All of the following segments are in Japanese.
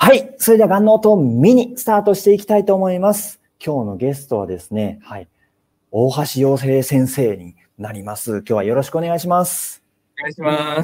はい。それでは、がんノートミニスタートしていきたいと思います。今日のゲストはですね、はい。大橋洋平先生になります。今日はよろしくお願いします。 お願いします。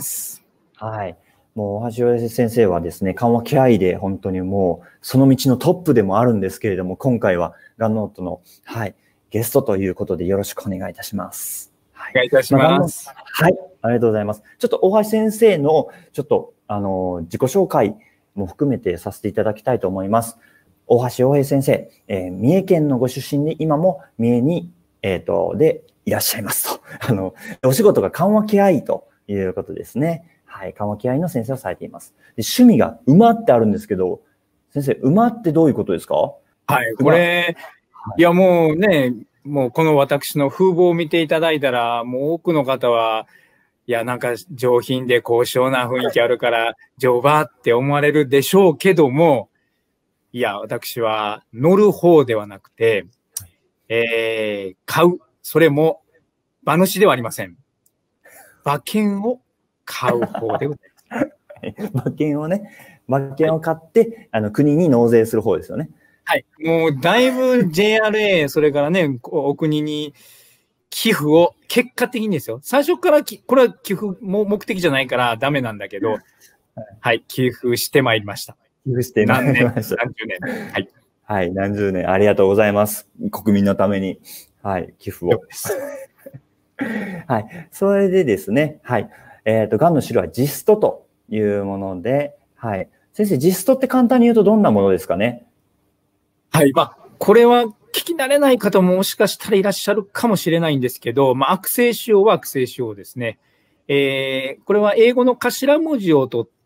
はい。もう大橋洋平先生はですね、緩和ケア医で本当にもう、その道のトップでもあるんですけれども、今回はがんノートの、はい、ゲストということでよろしくお願いいたします。 はい、お願いいたします。 はい。ありがとうございます。ちょっと大橋先生の、ちょっと、自己紹介も含めてさせていただきたいと思います。大橋洋平先生、三重県のご出身で、今も三重に、でいらっしゃいますと。お仕事が緩和ケア医ということですね。はい。緩和ケア医の先生をされています。で、趣味が馬ってあるんですけど、先生、馬ってどういうことですか？ はい。これ、いやもうね、もうこの私の風貌を見ていただいたら、もう多くの方は、いや、なんか上品で高尚な雰囲気あるから、乗馬って思われるでしょうけども、いや、私は乗る方ではなくて、買う。それも馬主ではありません。馬券を買う方でございます。 馬券をね、馬券を買って、国に納税する方ですよね。 はい。もうだいぶ JRA、それからね、お国に寄付を、結果的にですよ。最初からこれは寄付も目的じゃないからダメなんだけど、はい、寄付してまいりました。 寄付してまいりました。 何十年。はい。 はい、何十年。ありがとうございます。国民のために。はい、寄付を。はい。それでですね、はい。がんの種類はジストというもので、はい。先生、ジストって簡単に言うとどんなものですかね？ はい。まあ、これは聞き慣れない方ももしかしたらいらっしゃるかもしれないんですけど、まあ、悪性腫瘍は悪性腫瘍ですね。これは英語の頭文字を取って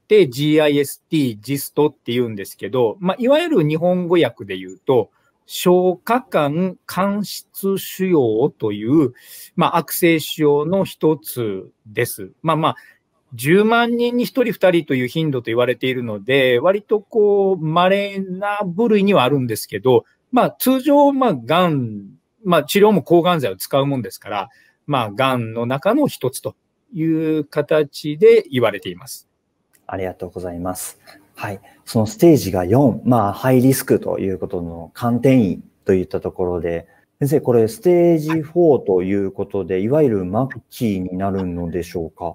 GIST、GIST って言うんですけど、まあ、いわゆる日本語訳で言うと、消化管間質腫瘍という、まあ、悪性腫瘍の一つです。まあ、10万人に1人2人という頻度と言われているので、割とこう、稀な部類にはあるんですけど、まあ通常、がん、治療も抗がん剤を使うもんですから、がんの中の一つという形で言われています。 ありがとうございます。はい。そのステージが4、ハイリスクということの寒転移といったところで、先生、これステージ4ということで、いわゆる末期になるのでしょうか？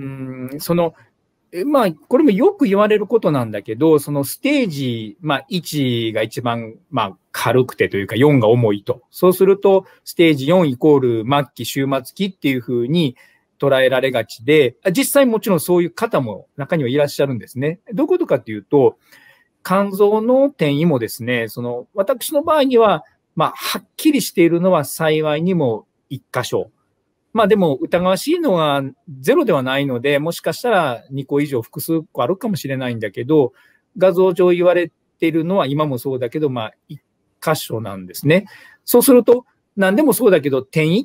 これもよく言われることなんだけど、そのステージ、1が一番、軽くてというか4が重いと。そうすると、ステージ4イコール末期、終末期っていうふうに捉えられがちで、実際もちろんそういう方も中にはいらっしゃるんですね。どういうことかっていうと、肝臓の転移もですね、私の場合には、はっきりしているのは幸いにも1箇所。でも疑わしいのはゼロではないので、もしかしたら2個以上複数個あるかもしれないんだけど、画像上言われているのは今もそうだけど、1箇所なんですね。そうすると、何でもそうだけど、転移って、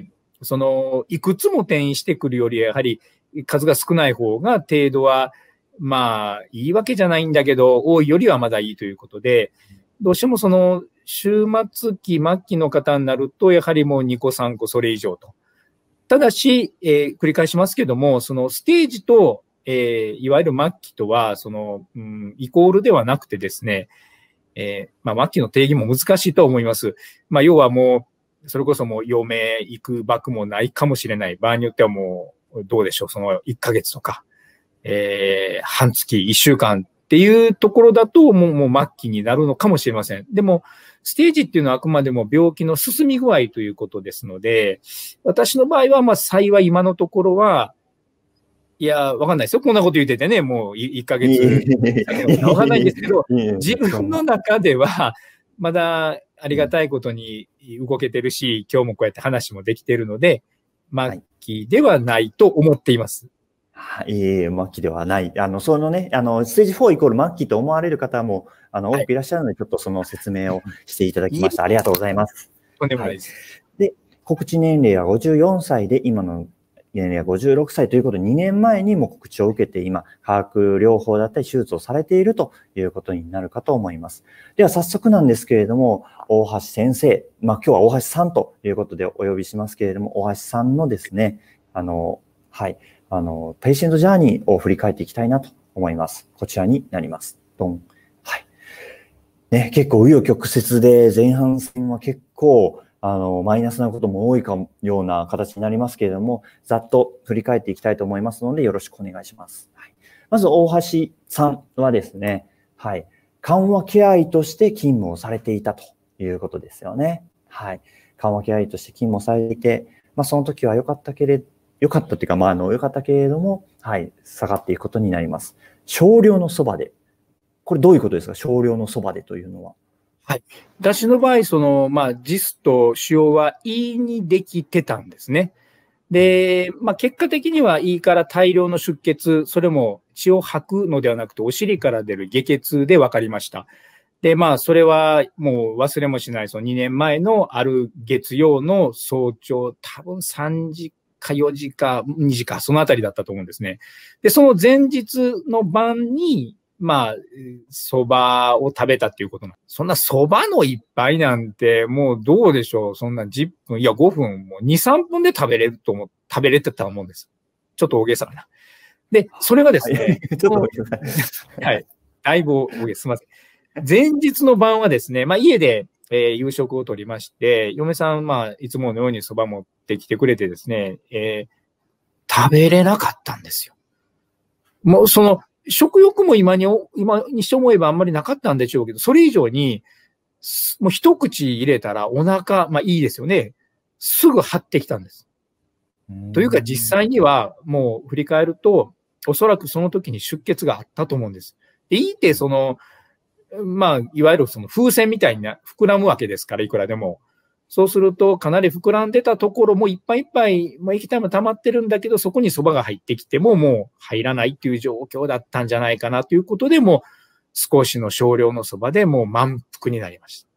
いくつも転移してくるより、やはり数が少ない方が程度は、いいわけじゃないんだけど、多いよりはまだいいということで、どうしても終末期、末期の方になると、やはりもう2個、3個、それ以上と。ただし、繰り返しますけども、そのステージと、いわゆる末期とは、イコールではなくてですね、末期の定義も難しいと思います。要はもう、それこそもう余命、いくばくもないかもしれない。場合によってはもう、どうでしょう、1ヶ月とか、半月、1週間っていうところだと、もう末期になるのかもしれません。でも、ステージっていうのはあくまでも病気の進み具合ということですので、私の場合は、幸い今のところは、いや、わかんないですよ。こんなこと言っててね、もう1ヶ月。わかんないんですけど、自分の中では、まだありがたいことに動けてるし、今日もこうやって話もできてるので、末期ではないと思っています。 いえ、末期ではない。そのね、ステージ4イコール末期と思われる方も、多くいらっしゃるので、ちょっとその説明をしていただきました。ありがとうございます。 とんでもないです。 で、告知年齢は54歳で、今の年齢は56歳ということで、2年前にも告知を受けて、今、化学療法だったり手術をされているということになるかと思います。では、早速なんですけれども、大橋先生、今日は大橋さんということでお呼びしますけれども、大橋さんのですね、はい。ペイシェントジャーニーを振り返っていきたいなと思います。こちらになります。ドン。 ね、結構紆余曲折で前半戦は結構、マイナスなことも多いような形になりますけれども、ざっと振り返っていきたいと思いますので、よろしくお願いします。はい、まず、大橋さんはですね、はい、緩和ケア医として勤務をされていたということですよね。はい。緩和ケア医として勤務をされていて、その時は良かったっていうか、良かったけれども、はい、下がっていくことになります。少量のそばで。これどういうことですか？少量のそばでというのは。 はい。私の場合、ジスと腫瘍は胃にできてたんですね。で、結果的には胃から大量の出血、それも血を吐くのではなくて、お尻から出る下血で分かりました。で、それはもう忘れもしない、その2年前のある月曜の早朝、多分3時か4時か2時か、そのあたりだったと思うんですね。で、その前日の晩に、蕎麦を食べたっていうことなんです。そんな蕎麦の一杯なんて、もうどうでしょう。そんな10分、いや5分、もう2、3分で食べれてたと思うんです。ちょっと大げさかな。で、それがですね。 ちょっと大げさ。 はい。だいぶ大げさ。すみません。前日の晩はですね、家で、夕食をとりまして、嫁さん、いつものように蕎麦持ってきてくれてですね、食べれなかったんですよ。もう食欲も今にして思えばあんまりなかったんでしょうけど、それ以上に、もう一口入れたらお腹、いいですよね。すぐ張ってきたんです。というか実際にはもう振り返ると、おそらくその時に出血があったと思うんです。で、いいっていわゆる風船みたいに膨らむわけですから、いくらでも。そうすると、かなり膨らんでたところもいっぱいいっぱい、液体も溜まってるんだけど、そこに蕎麦が入ってきても、もう入らないっていう状況だったんじゃないかなということで、もう少しの少量の蕎麦でもう満腹になりました。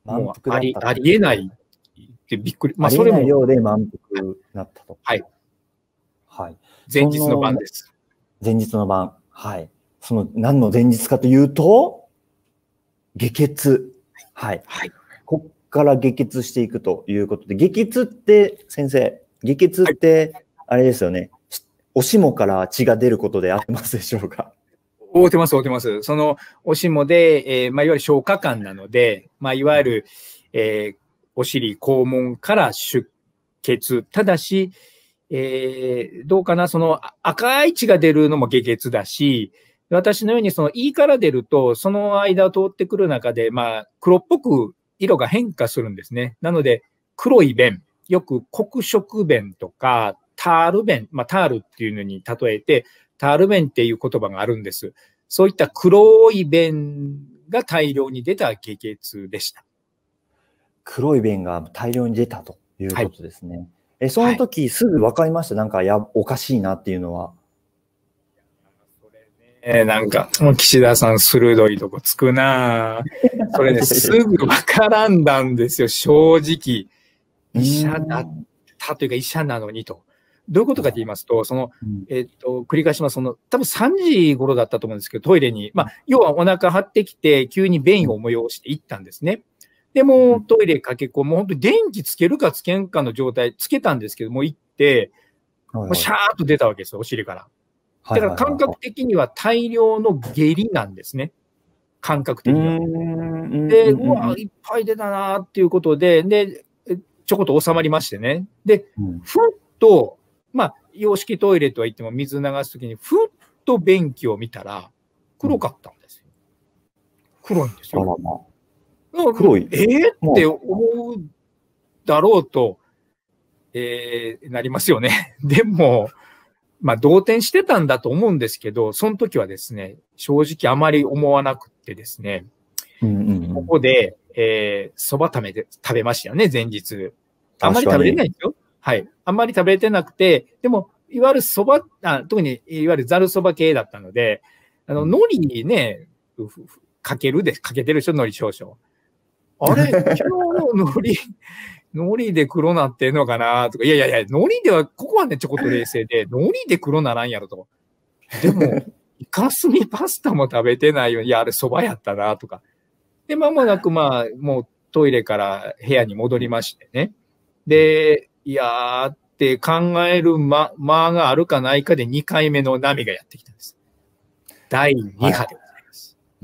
もうありえないってびっくり。 それも。ありえない量で満腹になったと。 はい。 はい。 前日の晩です。 前日の晩。はい。何の前日かというと、下血。はい。はい。こっから下血していくということで、下血って先生、下血ってあれですよね。はい、おしもから血が出ることでありますでしょうか？ 合うてます。そのおしもで、いわゆる消化管なので、いわゆる、お尻、肛門から出血。ただし、どうかな、赤い血が出るのも下血だし、私のように胃から出ると、その間を通ってくる中で、黒っぽく色が変化するんですね。なので、黒い便、よく黒色便とか、タール便、タールっていうのに例えて、タール便っていう言葉があるんです。そういった黒い便が大量に出た下血でした。 黒い便が大量に出たということですね。はい、その時すぐ分かりました。なんかおかしいなっていうのは。 なんか、もう岸田さん鋭いとこつくなそれね、すぐ分からんだんですよ、正直。医者だったというか医者なのにと。どういうことかと言いますと、繰り返します。多分3時頃だったと思うんですけど、トイレに、要はお腹張ってきて、急に便を催して行ったんですね。でも、トイレ駆け込む、もう本当に電気つけるかつけんかの状態、つけたんですけども、行って、もうシャーッと出たわけですよ、お尻から。だから感覚的には大量の下痢なんですね。感覚的には。で、うわ、いっぱい出たなっていうことで、ちょこっと収まりましてね。で、ふっと、洋式トイレとは言っても水流すときに、ふっと便器を見たら、黒かったんですよ。黒いんですよ。黒い。って思うだろうと、なりますよね。でも、動転してたんだと思うんですけど、その時はですね、正直あまり思わなくてですね、ここで、蕎麦食べましたよね、前日。あんまり食べれないんですよ。はい。あんまり食べれてなくて、でも、いわゆる蕎麦、特にいわゆるざる蕎麦系だったので、海苔にね、かけてるでしょ、海苔少々。あれ、今日の海苔で黒なってんのかなとか、いや、海苔では、ここはね、ちょこっと冷静で、海苔で黒ならんやろと。でも、イカスミパスタも食べてないよ。いや、あれ蕎麦やったな、とか。で、間もなく、もうトイレから部屋に戻りましてね。で、いやーって考える間があるかないかで2回目の波がやってきたんです。第2波でございます。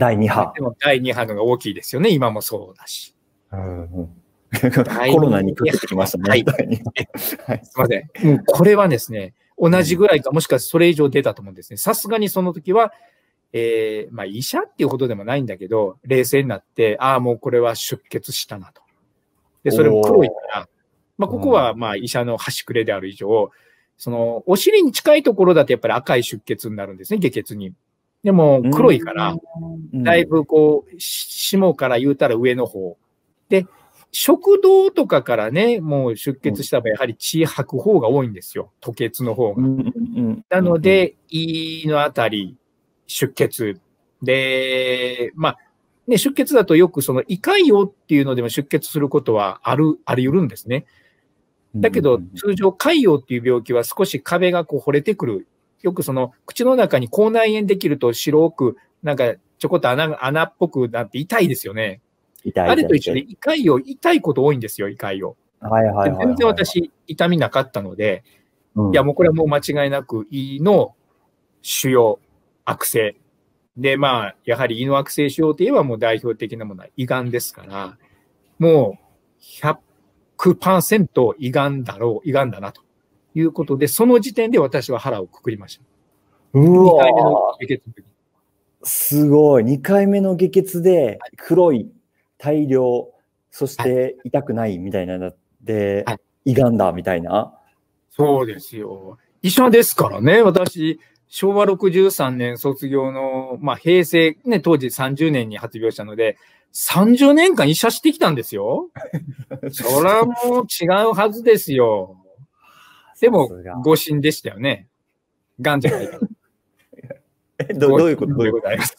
第2波。 でも第2波のが大きいですよね。今もそうだし。 コロナにかけてきましたね。 はい。 第2波。はい。 すいません。もうこれはですね、同じぐらいか、もしかしてそれ以上出たと思うんですね。さすがにその時は、まあ医者っていうほどでもないんだけど、冷静になって、ああ、もうこれは出血したなと。で、それも黒いから、まあここはまあ医者の端くれである以上、その、お尻に近いところだとやっぱり赤い出血になるんですね、下血に。でも黒いから、だいぶこう、下から言うたら上の方。で、食道とかからね、もう出血した場合、やはり血吐く方が多いんですよ。吐血の方が。なので、胃のあたり、出血。で、まあ、ね、出血だとよくその胃潰瘍っていうのでも出血することはあり得るんですね。だけど、通常潰瘍っていう病気は少し壁がこう腫れてくる。よくその口の中に口内炎できると白く、なんかちょこっと穴っぽくなって痛いですよね。 痛い。 あれと一緒で胃潰瘍、痛いこと多いんですよ、胃潰瘍。全然私、痛みなかったので、いや、もうこれはもう間違いなく胃の腫瘍、悪性。で、まあ、やはり胃の悪性腫瘍といえばもう代表的なものは胃がんですから、もう100%胃がんだなということで、その時点で私は腹をくくりました。 うわすごい。2回目の下血で黒い大量、そして痛くないみたいなので、胃がんだみたいな。 そうですよ。医者ですからね、私。昭和63年卒業の、まあ平成、ね、当時30年に発病したので、30年間医者してきたんですよ。そらもう違うはずですよ。でも、誤診でしたよね。癌じゃないから。 どういうことどういう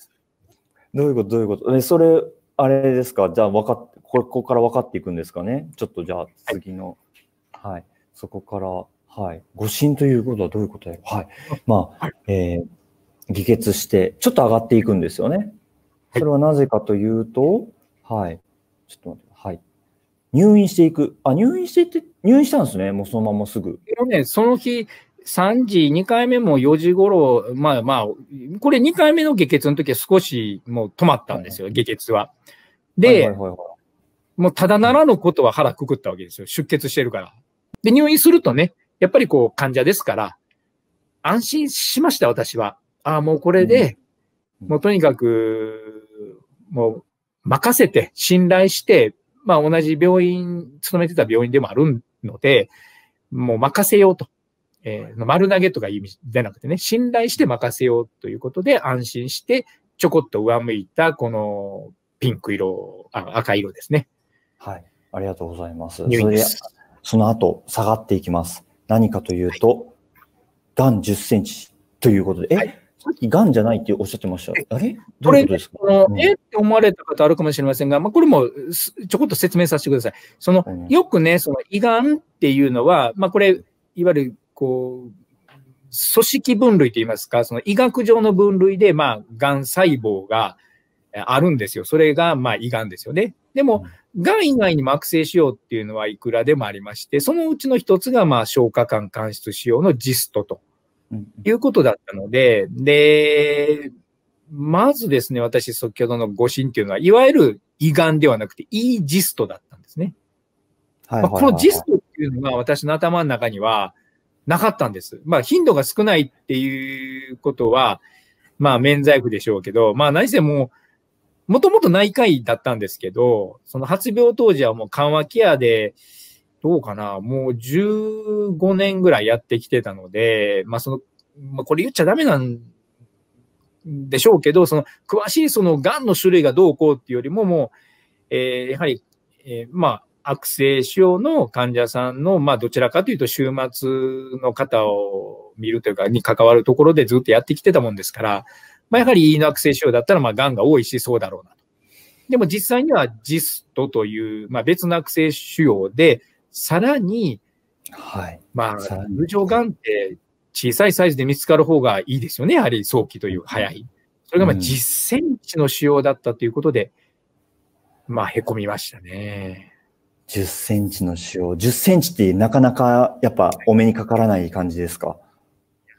ことそれ、あれですかじゃあここから分かっていくんですかねちょっとじゃあ次の、はい、そこから、はい。誤診ということはどういうことだろう。はい。まあ、議決して、ちょっと上がっていくんですよね。それはなぜかというと、はい。ちょっと待って、はい。入院していく。入院したんですね。もうそのまますぐ。 その日、3時、2回目も4時頃、まあまあ、これ2回目の下血の時は少しもう止まったんですよ、下血は。で、もうただならぬことは腹くくったわけですよ。出血してるから。で、入院するとね、やっぱりこう患者ですから、安心しました、私は。もうこれで、もうとにかく、もう任せて、信頼して、まあ同じ病院、勤めてた病院でもあるので、もう任せようと。丸投げとかいう意味じゃなくてね、信頼して任せようということで安心して、ちょこっと上向いたこのピンク色、赤色ですね。 はい。ありがとうございます。 入院です。 その後、下がっていきます。何かというと、がん10センチということで、さっきがんじゃないっておっしゃってました。あれどういうことですか？ って思われた方あるかもしれませんが、まあ、これもちょこっと説明させてください。よくね、その胃がんっていうのは、まあ、これ、いわゆる、こう、組織分類といいますか、その医学上の分類で、まあ、がん細胞があるんですよ。それが、まあ、胃がんですよね。でも、がん以外にも悪性腫瘍っていうのはいくらでもありまして、そのうちの一つが、まあ、消化管間質腫瘍のジストということだったので、で、まずですね、私、先ほどの誤診っていうのは、いわゆる胃がんではなくて、胃ジストだったんですね。このジストっていうのが私の頭の中にはなかったんです。まあ、頻度が少ないっていうことは、まあ、免罪符でしょうけど、まあ、何せもともと内科医だったんですけど、その発病当時はもう緩和ケアで、どうかな、もう15年ぐらいやってきてたので、まあ、まあ、これ言っちゃダメなんでしょうけど、その詳しいその癌の種類がどうこうっていうよりももう、やはり、まあ、悪性腫瘍の患者さんの、まあ、どちらかというと終末の方を見るというか、に関わるところでずっとやってきてたもんですから、まあ、やはり胃の悪性腫瘍だったら、まあ、癌が多いし、そうだろうなと。でも実際にはジストという、まあ、別の悪性腫瘍で、さらに、 はい。 まあ、通常癌って小さいサイズで見つかる方がいいですよね。やはり早期という早い。それがまあ10センチの腫瘍だったということで、まあ、凹みましたね。 10センチの腫瘍。10センチってなかなかやっぱお目にかからない感じですか？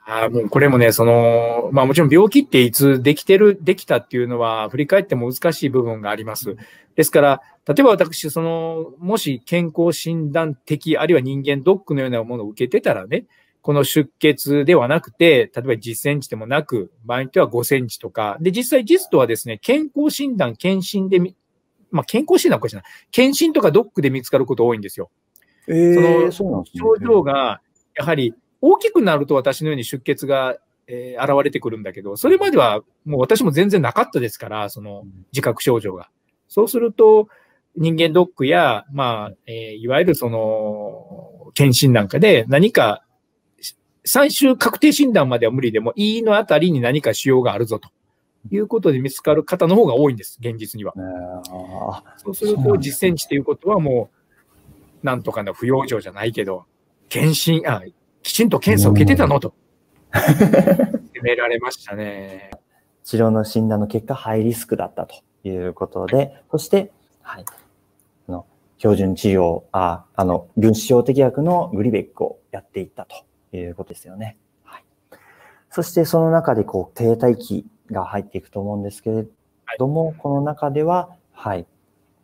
もうこれもね、まあもちろん病気っていつできたっていうのは振り返っても難しい部分があります。ですから、例えば私、もし健康診断的、あるいは人間ドックのようなものを受けてたらね、この出血ではなくて、例えば10センチでもなく、場合によっては5センチとか、で、実際ジストはですね、健康診断、検診でまあ健康診断はおかしいな、検診とかドックで見つかること多いんですよ。 そうなんですね。 症状が、やはり大きくなると私のように出血が、現れてくるんだけど、それまではもう私も全然なかったですから、自覚症状が。そうすると、人間ドックや、まあ、いわゆる検診なんかで何か、最終確定診断までは無理でも、胃のあたりに何か腫瘍があるぞということで見つかる方の方が多いんです、現実には。そうすると、10センチということはもう、なんとかの不養生じゃないけど、きちんと検査を受けてたのと。責められましたね。 治療の診断の結果、ハイリスクだったということで、そして、はい。標準治療、分子標的薬のグリベックをやっていったということですよね。はい。そしてその中で停滞期が入っていくと思うんですけれども、はい、この中では、はい。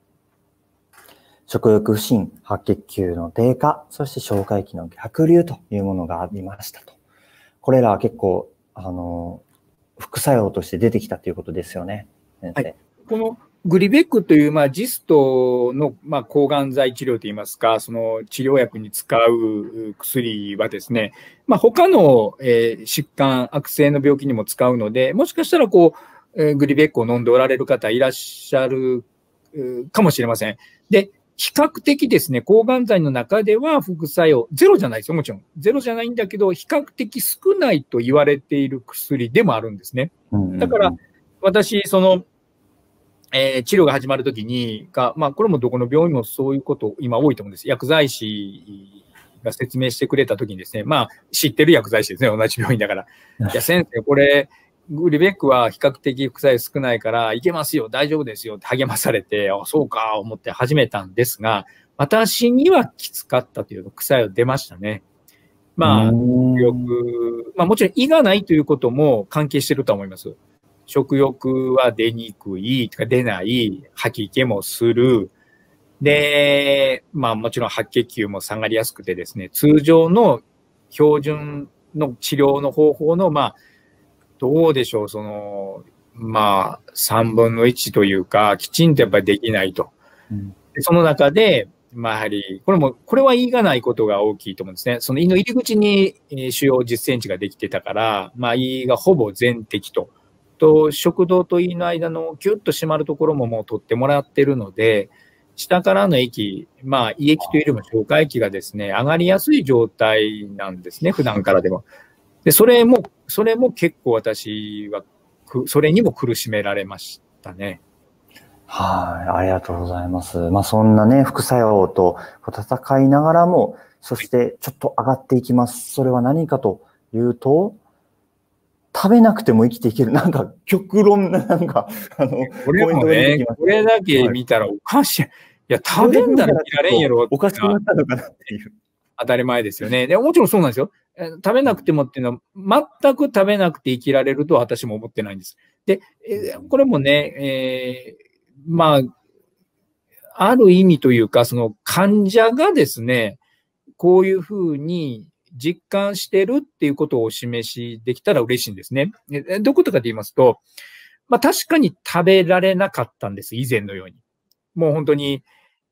食欲不振、白血球の低下、そして消化液の逆流というものがありましたと。これらは結構、副作用として出てきたということですよね、先生。はい、 このグリベックという、まあ、ジストの、まあ、抗がん剤治療といいますか、その治療薬に使う薬はですね、まあ、他の、疾患、悪性の病気にも使うので、もしかしたらグリベックを飲んでおられる方いらっしゃるかもしれません。で、比較的ですね、抗がん剤の中では副作用、ゼロじゃないですよ、もちろん。ゼロじゃないんだけど、比較的少ないと言われている薬でもあるんですね。だから、私、治療が始まるときに、まあ、これもどこの病院もそういうこと今多いと思うんです。薬剤師が説明してくれたときにですね、まあ、知ってる薬剤師ですね、同じ病院だから。いや、先生、これ、グリベックは比較的副作用少ないから、いけますよ、大丈夫ですよって励まされて、そうか、思って始めたんですが、私にはきつかったという副作用出ましたね。まあ、まあもちろん胃がないということも関係してると思います。食欲は出にくい、出ない、吐き気もする。で、まあもちろん白血球も下がりやすくてですね、通常の標準の治療の方法の、まあ、どうでしょう、まあ、3分の1というか、きちんとやっぱりできないと。でその中で、まあ、やはり、これは胃がないことが大きいと思うんですね。その胃の入り口に腫瘍10センチができてたから、まあ、胃がほぼ全摘と。食道と胃の間のキュッと締まるところももう取ってもらってるので、下からの液、まあ、胃液というよりも消化液がですね、上がりやすい状態なんですね、普段からでも。で、それも結構私は、それにも苦しめられましたね。 はい、ありがとうございます。まあそんなね、副作用と戦いながらも、そしてちょっと上がっていきます。それは何かというと、食べなくても生きていける。なんか極論な、 これもね、これだけ見たらおかしい。いや、食べんだら生きられんやろ。 おかしくなったのかなっていう。 当たり前ですよね。で、もちろんそうなんですよ。食べなくてもっていうのは、全く食べなくて生きられるとは私も思ってないんです。で、これもね、まあ、ある意味というか、その患者がですね、こういうふうに実感してるっていうことをお示しできたら嬉しいんですね。どういうことかと言いますと、まあ確かに食べられなかったんです、以前のように。もう本当に、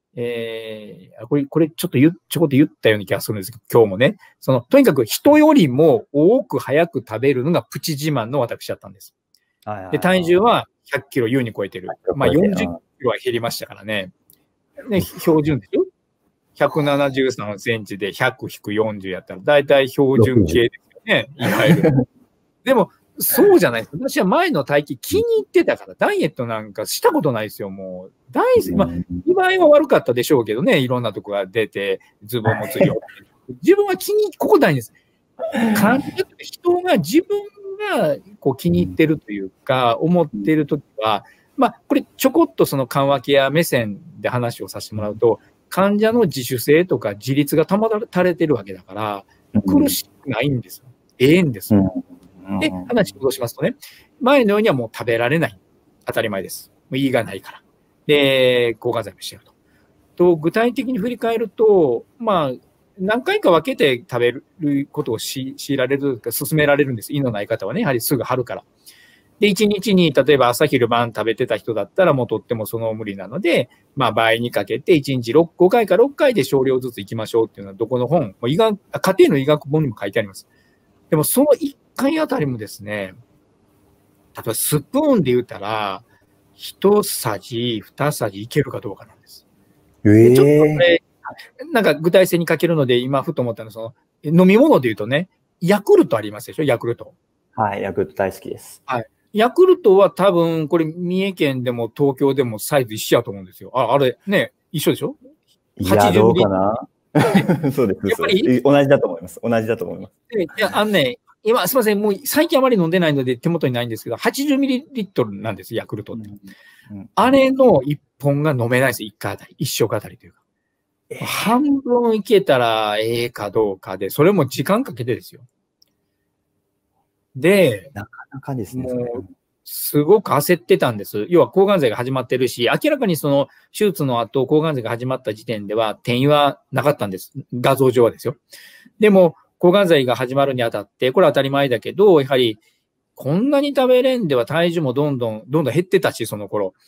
これちょっとちょこっと言ったような気がするんですけど、今日もね。とにかく人よりも多く早く食べるのがプチ自慢の私だったんです。で、体重は100キロ優に超えてる。まあ40キロは減りましたからね。ね、標準でしょ ?173 センチで100-40やったら、だいたい標準系ですよね。いわゆる。でも、そうじゃないです。私は前の体型気に入ってたから、ダイエットなんかしたことないですよ、もう。まあ、見栄えは悪かったでしょうけどね、いろんなとこが出て、ズボンもつり自分はここ大事です。人が自分が気に入ってるというか、思ってるときは、まあ、これちょこっとその緩和ケア目線で話をさせてもらうと、患者の自主性とか自立が保たれてるわけだから、苦しくないんです。 ええんです。 うんで、話戻しますとね、前のようにはもう食べられない。当たり前です。もう胃がないから。で、抗がん剤もしてると。具体的に振り返ると、まあ、何回か分けて食べることを強いられるか、勧められるんです。胃のない方はね、やはりすぐ張るから。で、1日に、例えば朝昼晩食べてた人だったらもうとってもその無理なので、まあ倍にかけて1日5回か6回で少量ずつ行きましょうっていうのはどこの本、家庭の医学本にも書いてあります。でもその1回あたりもですね、例えばスプーンで言ったら、1さじ、2さじいけるかどうかなんです。でちょっとこれ、なんか具体性に欠けるので、今ふと思ったのは、飲み物で言うとね、ヤクルトありますでしょ、ヤクルト。 はい、ヤクルト大好きです。 はい。ヤクルトは多分、これ、三重県でも東京でもサイズ一緒やと思うんですよ。あれ、ね、一緒でしょ？ いや、どうかなそうです。 やっぱり同じだと思います。同じだと思います。 いや、今、すみません、もう最近あまり飲んでないので手元にないんですけど、80ミリリットルなんです、ヤクルトって。あれの1本が飲めないです、1回あたり。1食あたりというか。半分いけたらええかどうかで、それも時間かけてですよ。で、 なかなかですね。 もう、すごく焦ってたんです。要は抗がん剤が始まってるし、明らかにその手術の後、抗がん剤が始まった時点では転移はなかったんです。画像上はですよ。でも、抗がん剤が始まるにあたって、これは当たり前だけど、やはり、こんなに食べれんでは体重もどんどん減ってたし、その頃。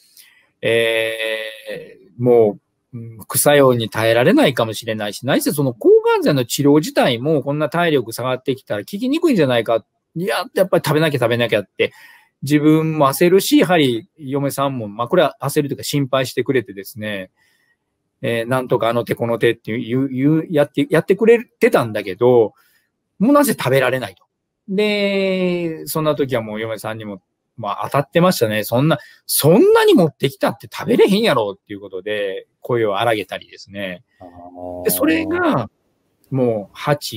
もう、副作用に耐えられないかもしれないし、何せその抗がん剤の治療自体もこんな体力下がってきたら効きにくいんじゃないか。いや、やっぱり食べなきゃって、自分も焦るし、やはり嫁さんも、まあこれは焦るというか心配してくれてですね、なんとかあの手この手ってやってくれてたんだけど、もうなぜ食べられないと。で、そんな時はもう嫁さんにも、まあ当たってましたね。そんなに持ってきたって食べれへんやろっていうことで、声を荒げたりですね。で、それが、もう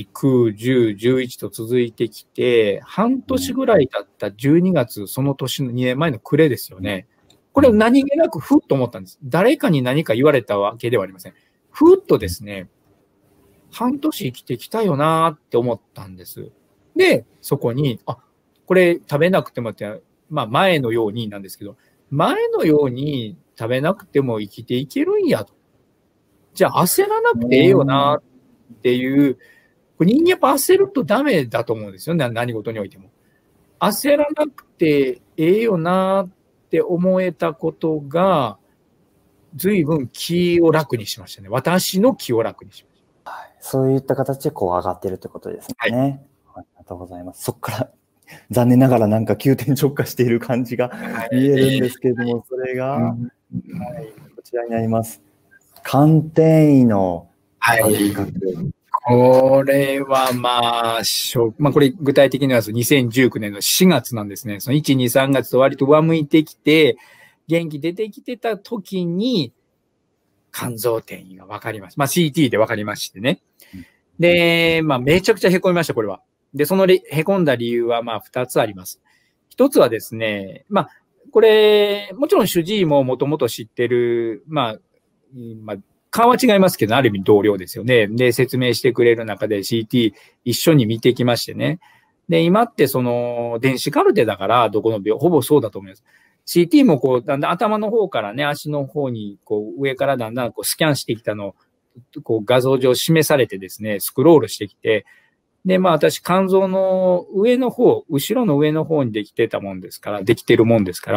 8、9、10、11と続いてきて、半年ぐらい経った12月、その年の2年前の暮れですよね。これを何気なくふっと思ったんです。誰かに何か言われたわけではありません。ふっとですね、半年生きてきたよなーって思ったんです。で、そこに、これ食べなくてもって、まあ前のようになんですけど、前のように食べなくても生きていけるんやと。じゃあ焦らなくてええよなっていう、人間やっぱ焦るとダメだと思うんですよね。何事においても。焦らなくてええよなって思えたことが、随分気を楽にしましたね。私の気を楽にしました。 はい、そういった形でこう上がってるってことですね。 はい。 ありがとうございます。そこから残念ながらなんか急転直下している感じが見えるんですけれども、それが、はい、こちらになります。寒天医の計画。 これはまあ、これ具体的には2019年の4月なんですね。その1、2、3月と割と上向いてきて、元気出てきてた時に、肝臓転移が分かりました。まあ CT で分かりましてね。で、まあめちゃくちゃ凹みました、これは。で、その凹んだ理由はまあ2つあります。1つはですね、まあ、これ、もちろん主治医ももともと知ってる、まあ、顔は違いますけど、ある意味同僚ですよね。で、説明してくれる中で CT 一緒に見てきましてね。で、今ってその、電子カルテだから、どこの病、ほぼそうだと思います。CT もこう、だんだん頭の方からね、足の方に、こう、上からだんだんこうスキャンしてきたのを、こう、画像上示されてですね、スクロールしてきて、で、まあ私、肝臓の上の方、後ろの上の方にできてるもんですから、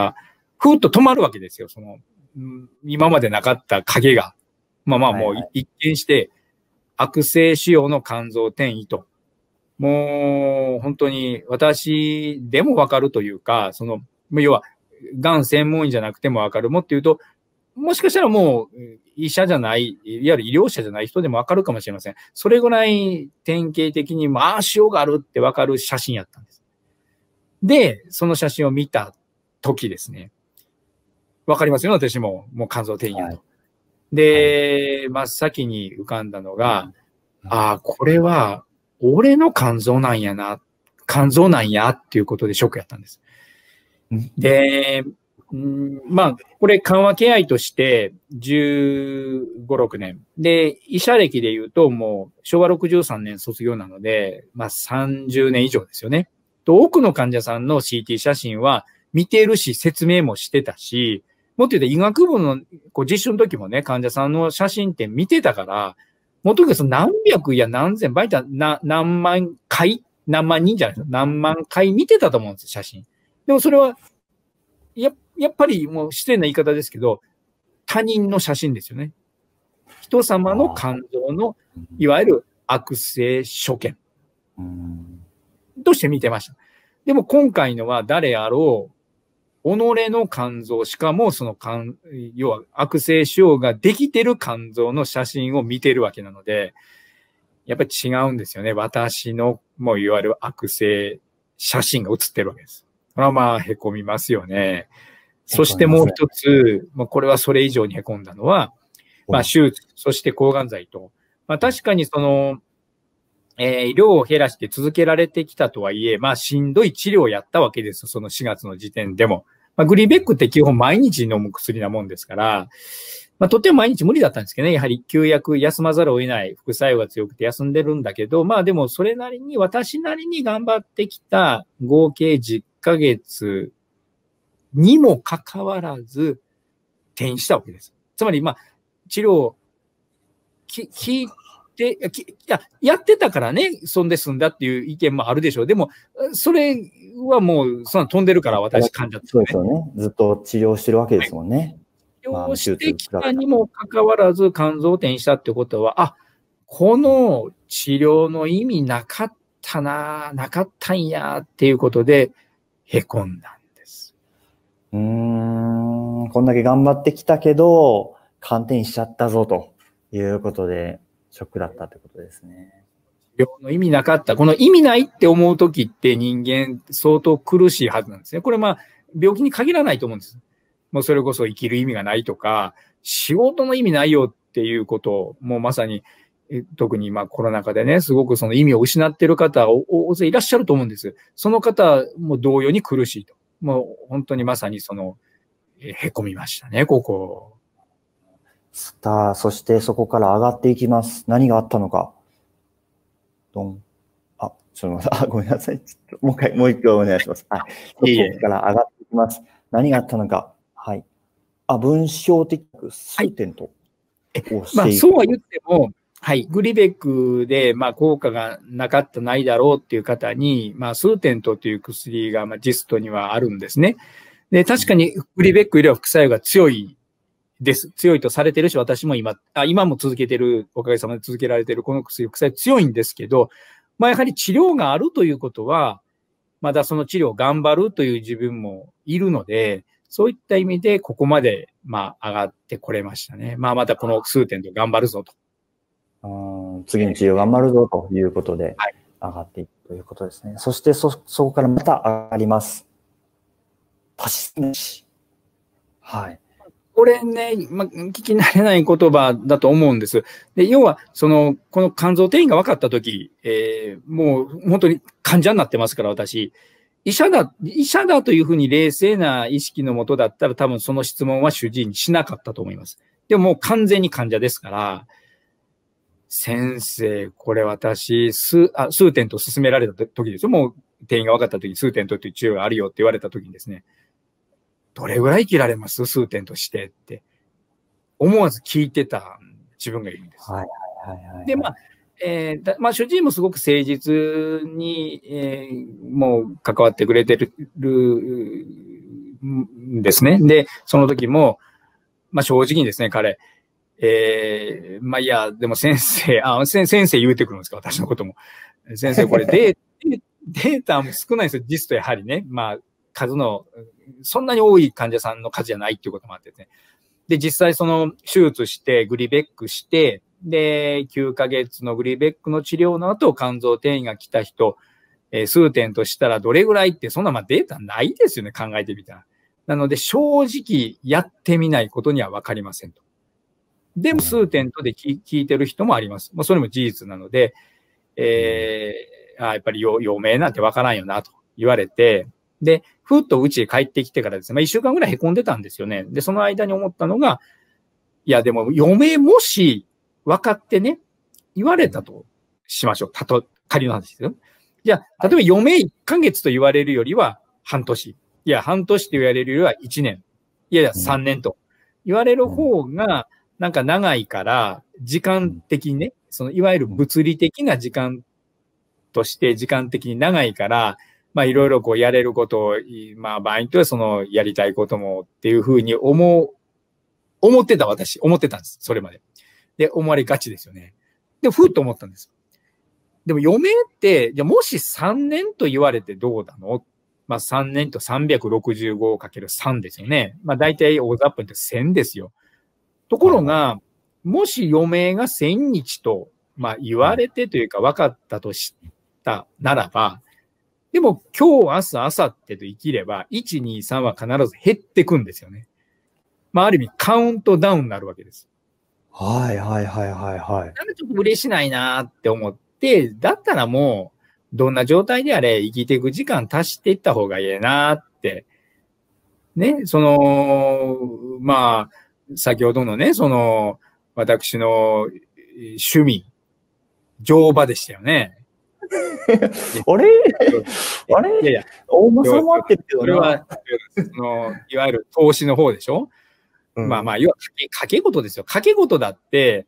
ふーっと止まるわけですよ。その、今までなかった影が。まあもう一見して、悪性腫瘍の肝臓転移と。もう本当に私でもわかるというか、その、要は、がん専門医じゃなくてもわかる。もっていうと、もしかしたらもう医者じゃない、いわゆる医療者じゃない人でもわかるかもしれません。それぐらい典型的に、腫瘍があるってわかる写真やったんです。で、その写真を見た時ですね。わかりますよ、私も。もう肝臓転移やと。で、真っ先に浮かんだのが、これは、俺の肝臓なんやっていうことでショックやったんです。で、 まあ、これ緩和ケア医として15、6年。で、医者歴で言うともう昭和63年卒業なので、まあ30年以上ですよね。と、多くの患者さんの CT 写真は見てるし説明もしてたし、もっと言うと医学部の実習の時もね、患者さんの写真って見てたから、もっと言うと何百や何千、倍何万回、何万人じゃないですか。何万回見てたと思うんですよ、写真。でもそれは、やっぱりもう失礼な言い方ですけど、他人の写真ですよね。人様の肝臓の、いわゆる悪性所見として見てました。でも今回のは誰あろう、己の肝臓、しかもその要は悪性腫瘍ができてる肝臓の写真を見てるわけなので、やっぱり違うんですよね。私の、もういわゆる悪性写真が写ってるわけです。これはまあ、凹みますよね。そしてもう一つ、これはそれ以上に凹んだのは、まあ、手術、そして抗がん剤と、まあ確かにその、量を減らして続けられてきたとはいえ、まあしんどい治療をやったわけです。その4月の時点でも。まあ、グリベックって基本毎日飲む薬なもんですから、まあとっても毎日無理だったんですけどね。やはり休薬休まざるを得ない副作用が強くて休んでるんだけど、まあでもそれなりに私なりに頑張ってきた合計10ヶ月にもかかわらず転院したわけです。つまりまあ治療を聞いて、やってたからね、そんで済んだっていう意見もあるでしょう。でも、それはもう、そんな飛んでるから私患者って、ね。 そうですよね。ずっと治療してるわけですもんね。 治療してきたにもかかわらず肝臓転移したってことは、この治療の意味なかったんやっていうことで、凹んだんです。 こんだけ頑張ってきたけど、肝転移しちゃったぞということで、ショックだったってことですね。 治療の意味なかった。この意味ないって思うときって人間相当苦しいはずなんですね。これまあ、病気に限らないと思うんです。もうそれこそ生きる意味がないとか、仕事の意味ないよっていうことを、もうまさに、特にコロナ禍でね、すごくその意味を失っている方、大勢いらっしゃると思うんです。その方も同様に苦しいと。もう本当にまさに凹みましたね、ここ。 そしてそこから上がっていきます。何があったのか。ドン。ちょっと待って、ごめんなさい。もう一回お願いします。はい。そこから上がっていきます。何があったのか。はい。分子的数点と。 そうは言っても、はい。グリベックで、効果がないだろうっていう方に、スーテントという薬が、ジストにはあるんですね。で、確かにグリベックよりは副作用が強いです。強いとされてるし、私も今も続けてる、おかげさまで続けられてるこの薬、副作用強いんですけど、やはり治療があるということは、まだその治療を頑張るという自分もいるので、そういった意味でここまで、上がってこれましたね。またこの数点で頑張るぞと。 次の治療頑張るぞということで、上がっていくということですね。そしてそこからまた上がります。足し算子。はい。 これね、聞き慣れない言葉だと思うんです。で、要は、この肝臓転移が分かったとき、もう本当に患者になってますから、私。医者だというふうに冷静な意識のもとだったら、多分その質問は主治医にしなかったと思います。でももう完全に患者ですから、先生、これ私、数点と勧められた時ですよ。もう転移が分かった時、数点とっていう治療があるよって言われた時にですね、どれぐらい生きられます数点としてって、思わず聞いてた自分がいるんです。で、主治医もすごく誠実に、もう関わってくれてるんですね。で、その時も、正直にですね、彼、いや、でも先生言うてくるんですか、私のことも。先生、これデータも少ないんですよ、実とやはりね。そんなに多い患者さんの数じゃないっていうこともあってね。で、実際手術して、グリベックして、で、9ヶ月のグリベックの治療の後、肝臓転移が来た人、数点としたらどれぐらいって、そんなデータないですよね、考えてみたら。なので、正直やってみないことにはわかりませんと。でも、数点とで聞いてる人もあります。それも事実なので、やっぱり余命なんてわからんよな、と言われて、 で、ふっとうちへ帰ってきてからですね、まあ一週間ぐらい凹んでたんですよね。で、その間に思ったのが、いや、でも余命もし分かってね、言われたとしましょう。仮の話ですよ。じゃあ、例えば余命1ヶ月と言われるよりは半年。いや、半年と言われるよりは1年。いやいや、3年と言われる方が、なんか長いから、時間的にね、そのいわゆる物理的な時間として時間的に長いから、まあいろいろこうやれることを、まあ場合によってはそのやりたいこともっていうふうに思ってた私、思ってたんです。それまで。で、思われがちですよね。で、ふっと思ったんです。でも余命って、じゃもし3年と言われてどうなの？まあ3年と 365×3 ですよね。まあ大体大雑把に言って1000ですよ。ところが、もし余命が1000日と、まあ言われてというか分かったとしたならば、でも今日、明日、明後日と生きれば、1、2、3は必ず減ってくんですよね。まあある意味カウントダウンになるわけです。 はいはいはいはいはい。 なんかちょっと嬉しないなって思って、だったらもう、どんな状態であれ生きていく時間足していった方がいいなって。ね、まあ、先ほどのね、私の趣味、乗馬でしたよね。 あれあれいやいや、 大間さんもあってるけどな。 それは、いわゆる投資の方でしょ、まあまあ、要は賭け事ですよ。賭け事だって、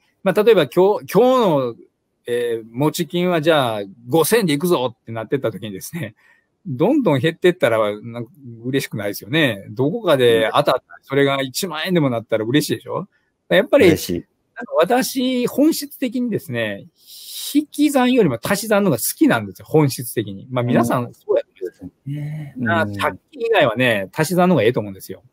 まあ例えば今日の、持ち金はじゃあ5000でいくぞってなってった時にですね、どんどん減ってったらなんか嬉しくないですよね。どこかで当たったそれが1万円でもなったら嬉しいでしょ。やっぱり、なんか私、本質的にですね、引き算よりも足し算の方が好きなんですよ、本質的に。まあ皆さんそうやと思うんですよ。借金以外はね、足し算の方がええと思うんですよ。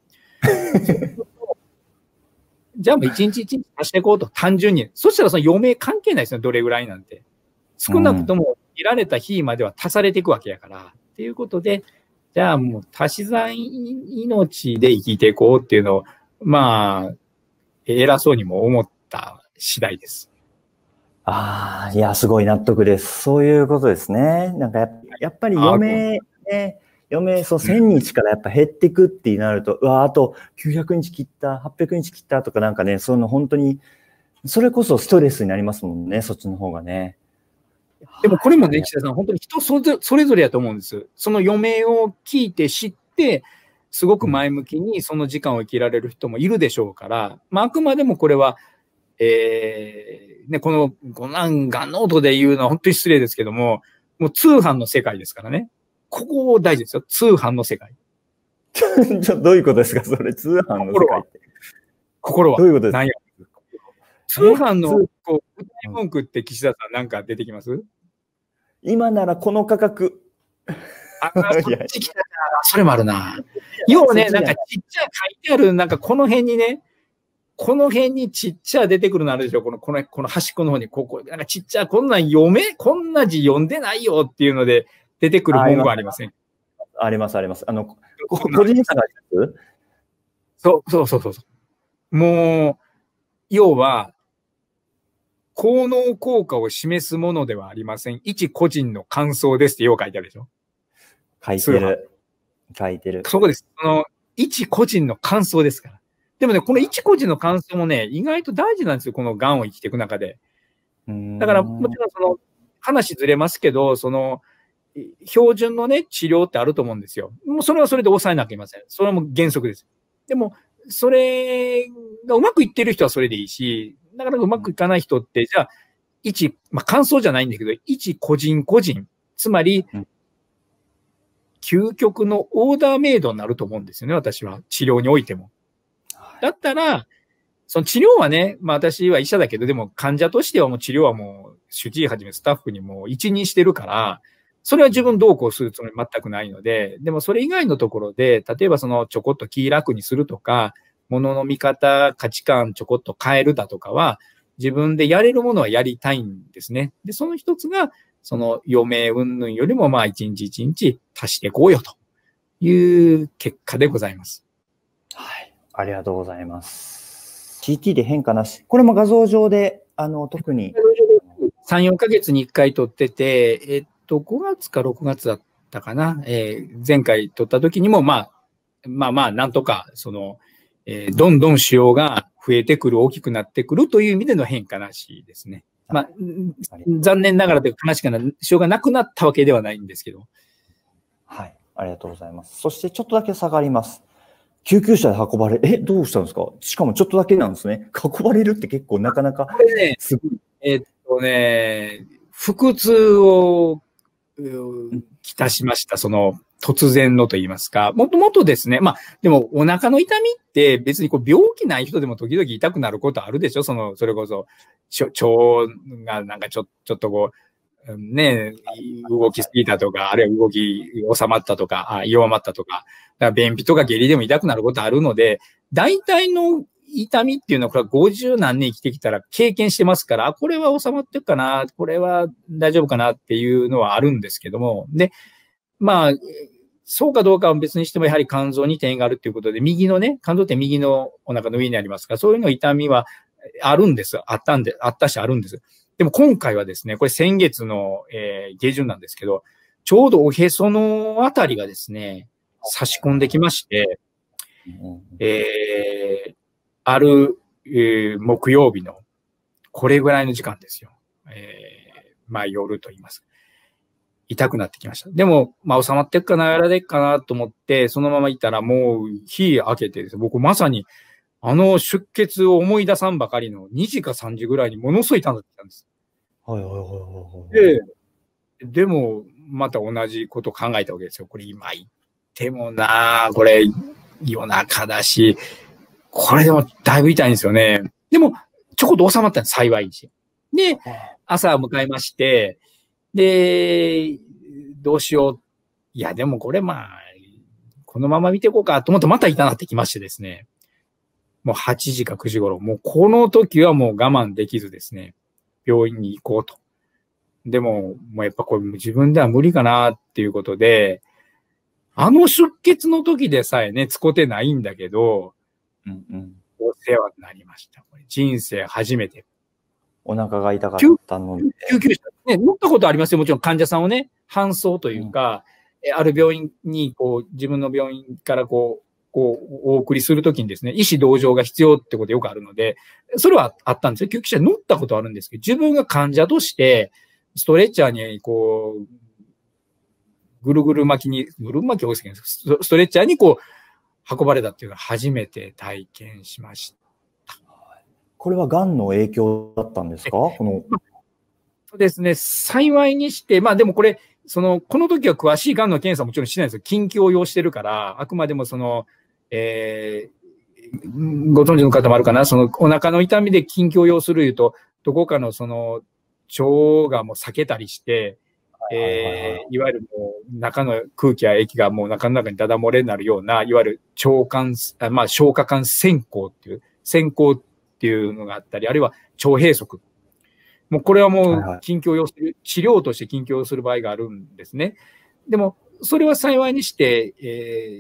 じゃあもう一日一日足していこうと、単純に。そしたらその余命関係ないですよ、どれぐらいなんて。少なくとも、いられた日までは足されていくわけやから。っていうことで、じゃあもう足し算命で生きていこうっていうのを、まあ、偉そうにも思った次第です。 ああ、いや、すごい納得です。そういうことですね。なんかやっぱり余命ね、そう1000日からやっぱ減っていくってなると、うわ、あと900日切った、800日切ったとかなんかね、本当に、それこそストレスになりますもんね、そっちの方がね。 でもこれもね、岸田さん、本当に人それぞれやと思うんです。その余命を聞いて知って、すごく前向きにその時間を生きられる人もいるでしょうから、まあ、あくまでもこれは、ね、このガンノートで言うのは本当に失礼ですけども、もう通販の世界ですからね。ここ大事ですよ。通販の世界。 どういうことですかそれ、通販の世界って。 心は。 どういうことですか通販のこう歌い文句って岸田さんなんか出てきます？ 今ならこの価格。 それもあるな。要はね、なんかちっちゃい書いてある、なんかこの辺にね、この辺にちっちゃい出てくるのあるでしょ。この端っこの方に、なんかちっちゃい、こんなこんな字読んでないよっていうので出てくる文句はありません？ あります、あります。個人差があります？ そう。もう、要は、効能効果を示すものではありません。一個人の感想ですってよう書いてあるでしょ。 書いてる。 そこです。一個人の感想ですから。でもね、この一個人の感想もね、意外と大事なんですよ。この癌を生きていく中で。だから、もちろん話ずれますけど、標準のね、治療ってあると思うんですよ。もうそれはそれで抑えなきゃいけません。それはもう原則です。でも、それがうまくいってる人はそれでいいし、なかなかうまくいかない人って、じゃあ、まあ、感想じゃないんだけど、一個人個人、つまり、究極のオーダーメイドになると思うんですよね、私は。治療においても。だったら、その治療はね、まあ私は医者だけど、でも患者としてはもう治療はもう、主治医はじめスタッフにも一任してるから、それは自分どうこうするつもり全くないので、でもそれ以外のところで、例えばちょこっと気楽にするとか、物の見方、価値観ちょこっと変えるだとかは、自分でやれるものはやりたいんですね。で、その一つが、余命云々よりも、まあ一日一日足していこうよという結果でございます。 はい。ありがとうございます。CT で変化なし。これも画像上で、特に。 3、4ヶ月に1回撮ってて、5月か6月だっったかな。前回取った時にも、まあ、なんとか、どんどん腫瘍が増えてくる、大きくなってくるという意味での変化らしいですね。まあ、残念ながらというか悲しくなる、腫瘍がなくなったわけではないんですけど。 はい。ありがとうございます。そしてちょっとだけ下がります。救急車で運ばれ、どうしたんですか？しかもちょっとだけなんですね。運ばれるって結構なかなか。 これね、 すごい。 腹痛をきたしました。突然のと言いますか。もともとですね、まあ、でもお腹の痛みって別に病気ない人でも時々痛くなることあるでしょ？それこそ、腸がなんかちょっとね、動きすぎたとか、あるいは動き収まったとか、弱まったとか、だから便秘とか下痢でも痛くなることあるので、大体の痛みっていうのは、これは50何年生きてきたら経験してますから、これは収まってるかな、これは大丈夫かなっていうのはあるんですけども、で、まあ、そうかどうかは別にしても、やはり肝臓に転移があるっていうことで、肝臓って右のお腹の上にありますから、そういうの痛みはあるんです。あったしあるんです。でも今回はですね、これ先月の、下旬なんですけど、ちょうどおへそのあたりがですね、差し込んできまして、ある、木曜日のこれぐらいの時間ですよ。まあ夜と言います。痛くなってきました。でも、まあ収まってっかな、やられっかなと思って、そのままいたらもう日明けてですね、僕まさに出血を思い出さんばかりの2時か3時ぐらいにものすごい痛んだってきたんです。 はいはいはいはい。 でも、また同じことを考えたわけですよ。これ今言ってもな、これ夜中だし、これでもだいぶ痛いんですよね。でも、ちょこっと収まったんです、幸いにして。で、朝迎えまして、で、どうしよう。いや、でもこれこのまま見ていこうかと思ってまた痛なってきましてですね。もう8時か9時頃、もうこの時はもう我慢できずですね、病院に行こうと。でも、もうやっぱこれ自分では無理かなっていうことで、出血の時でさえね、つこてないんだけど、お世話になりました。これ人生初めて。 お腹が痛かったので。 救急車ね、乗ったことありますよ。もちろん患者さんをね、搬送というか、ある病院に、自分の病院からお送りするときにですね、医師同乗が必要ってことよくあるので、それはあったんですよ。救急車に乗ったことあるんですけど、自分が患者として、ストレッチャーに、ぐるぐる巻き多いですけど、ストレッチャーに運ばれたっていうのは初めて体験しました。 これは癌の影響だったんですか？ そうですね。幸いにして、まあでもこれ、この時は詳しい癌の検査はもちろんしないんですよ。緊急を要してるから、あくまでもご存知の方もあるかな、お腹の痛みで緊急を要すると、どこかの腸がもう避けたりして、いわゆるもう中の空気や液がもう中の中にダダ漏れになるような、いわゆる消化管穿孔っていうのがあったり、あるいは腸閉塞。もうこれはもう緊急を要する、治療として緊急を要する場合があるんですね。でも、それは幸いにして、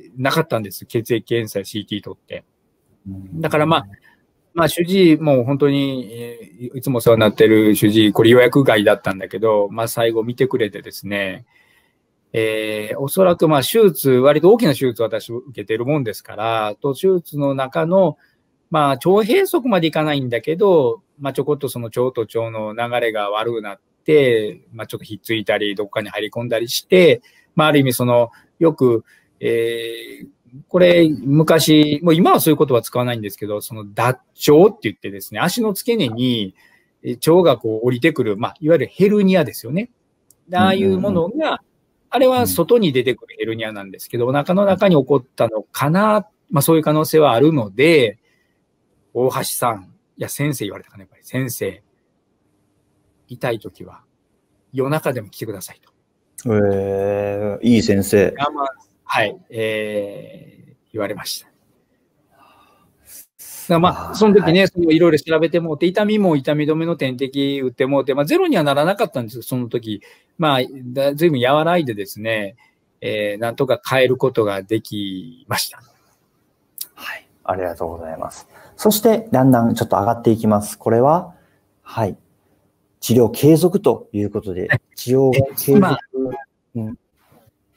なかったんです。血液検査や CT 取って。だからまあ主治医も本当に、いつもお世話になっている主治医、これ予約外だったんだけど、まあ最後見てくれてですね、おそらく手術、割と大きな手術を私受けているもんですから、手術の中の、腸閉塞までいかないんだけど、ちょこっと腸と腸の流れが悪くなって、ちょっとひっついたり、どっかに入り込んだりして、ある意味よく、これ、昔、もう今はそういう言葉は使わないんですけど、脱腸って言ってですね、足の付け根に腸が降りてくる、いわゆるヘルニアですよね。ああいうものが、あれは外に出てくるヘルニアなんですけど、お腹の中に起こったのかな、そういう可能性はあるので、大橋さん、いや、先生言われたかな、やっぱり。先生、痛いときは夜中でも来てくださいと。 いい先生。 はい、言われました。その時ね、いろいろ調べてもって、痛みも痛み止めの点滴打ってもって、ゼロにはならなかったんですよ、その時。ずいぶん和らいでですね、なんとか変えることができました。 はい。ありがとうございます。そして、だんだんちょっと上がっていきます。これは、はい。治療継続ということで、治療継続。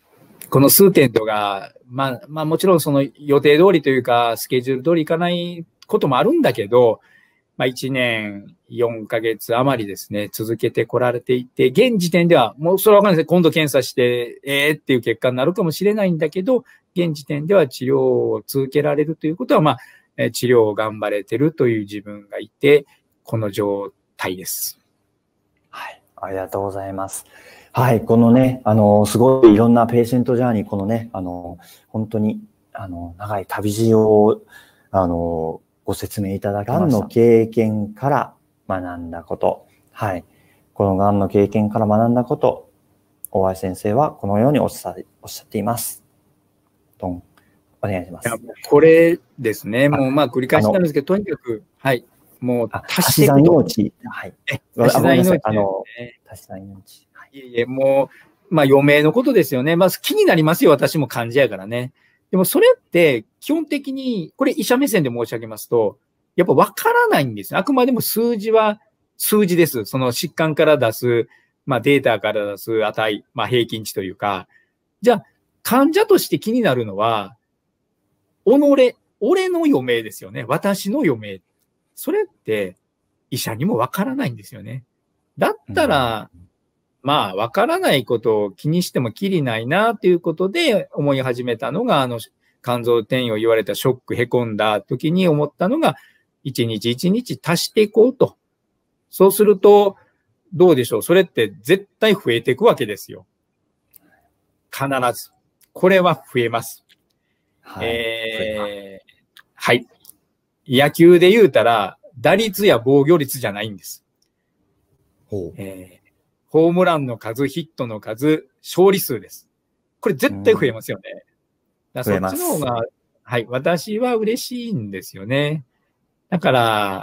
この数点とか、まあもちろんその予定通りというか、スケジュール通りいかないこともあるんだけど、まあ1年4ヶ月余りですね、続けてこられていて、現時点では、もうそれはわかんないですね。今度検査して、っていう結果になるかもしれないんだけど、現時点では治療を続けられるということは、まあ、治療を頑張れてるという自分がいて、この状態です。 はい。ありがとうございます。はい。このね、すごいいろんなペーシェントジャーニー、このね、本当に、長い旅路を、ご説明いただきました。がんの経験から学んだこと。はい。このがんの経験から学んだこと、大橋先生はこのようにおっしゃっています。どん。お願いします。 これですね。もうまあ繰り返しなんですけど、とにかく、はい。もう足し算命。はい。 足し算命。 足し算命。 いえいえ、もう、まあ余命のことですよね。まず気になりますよ。私も患者やからね。でもそれって基本的に、これ医者目線で申し上げますと、やっぱ分からないんですよ。あくまでも数字は数字です。その疾患から出す、まあデータから出す値、まあ平均値というか。じゃあ、患者として気になるのは、俺の余命ですよね。私の余命。それって医者にも分からないんですよね。だったら、まあ、分からないことを気にしてもきりないなということで思い始めたのが、肝臓転移を言われたショック、へこんだ時に思ったのが、一日一日足していこうと。そうすると、どうでしょう。それって絶対増えていくわけですよ。必ず。これは増えます。はい。はい。野球で言うたら、打率や防御率じゃないんです。ホームランの数、ヒットの数、勝利数です。これ絶対増えますよね。そっちの方が、はい、私は嬉しいんですよね。だから、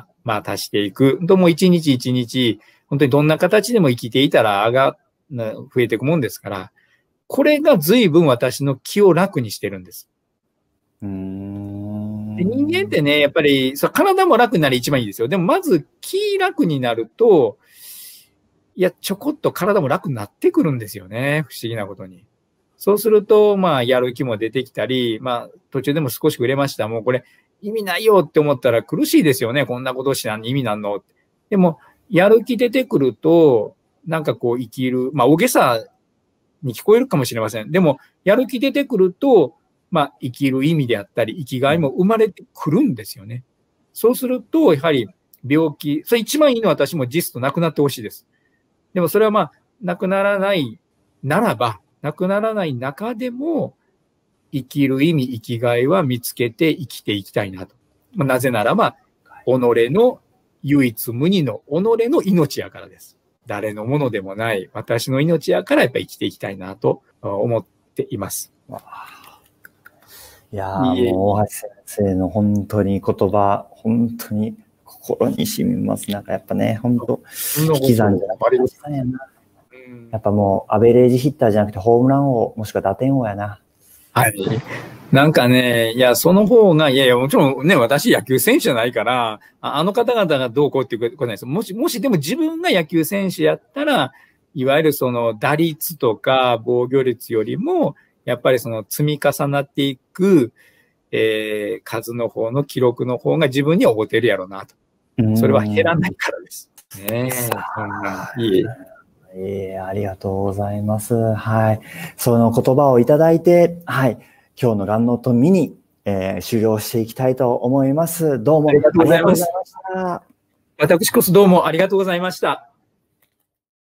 まあ足していく。もう一日一日、本当にどんな形でも生きていたら増えていくもんですから、これが随分私の気を楽にしてるんです。で人間ってね、やっぱり、体も楽になり一番いいですよ。でもまず気楽になると、いや、ちょこっと体も楽になってくるんですよね。不思議なことに。そうすると、まあ、やる気も出てきたり、まあ、途中でも少し売れました。もうこれ、意味ないよって思ったら苦しいですよね。こんなことしな意味なんの。でも、やる気出てくると、なんかこう生きる、まあ、大げさに聞こえるかもしれません。でも、やる気出てくると、まあ、生きる意味であったり、生きがいも生まれてくるんですよね。そうすると、やはり病気、それ一番いいのは私もジストなくなってほしいです。でもそれはまあ、なくならないならば、なくならない中でも、生きる意味、生きがいは見つけて生きていきたいなと。なぜならば、己の唯一無二の己の命やからです。誰のものでもない私の命やからやっぱり生きていきたいなと思っています。 いやー、もう大橋先生の本当に言葉、本当に心に染みます。なんかやっぱね、本当引き算じゃなくて、やっぱもうアベレージヒッターじゃなくてホームラン王、もしくは打点王やな。 はい。なんかね、いや、その方が、いやいや、もちろんね、私野球選手じゃないから、あの方々がどうこうっていうことないです。もしでも自分が野球選手やったら、いわゆるその打率とか防御率よりも、やっぱりその積み重なっていく、数の方の記録の方が自分には合ってるやろうなと。それは減らないからです。ねえ。ありがとうございます。はい。その言葉をいただいて、はい。今日のがんノートミニ、終了していきたいと思います。どうもありがとうございました。 私こそどうもありがとうございました。